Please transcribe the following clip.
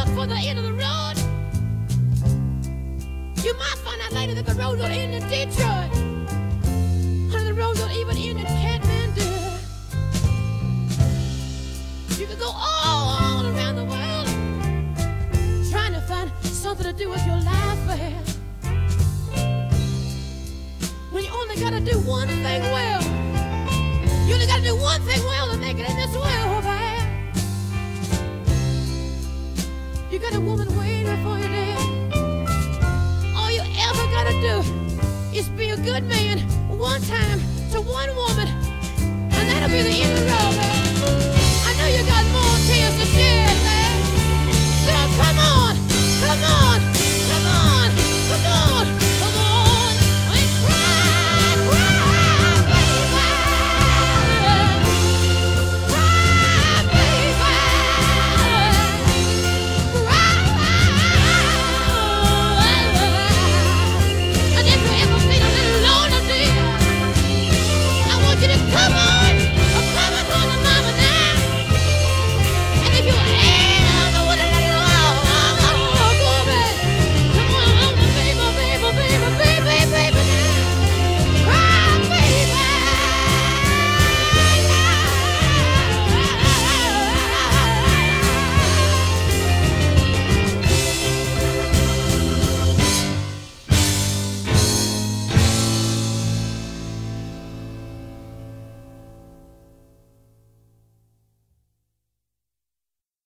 for the end of the road. You might find out later that the road don't end in Detroit. Honey, the road don't even end in Kathmandu. You could go all around the world trying to find something to do with your life, man. When you only gotta do one thing well. You only gotta do one thing well to make it in this world, man. You got a woman waiting for you there. All you ever gotta do is be a good man one time to one woman, and that'll be the end of the road, man. I know you got more tears to shed, man.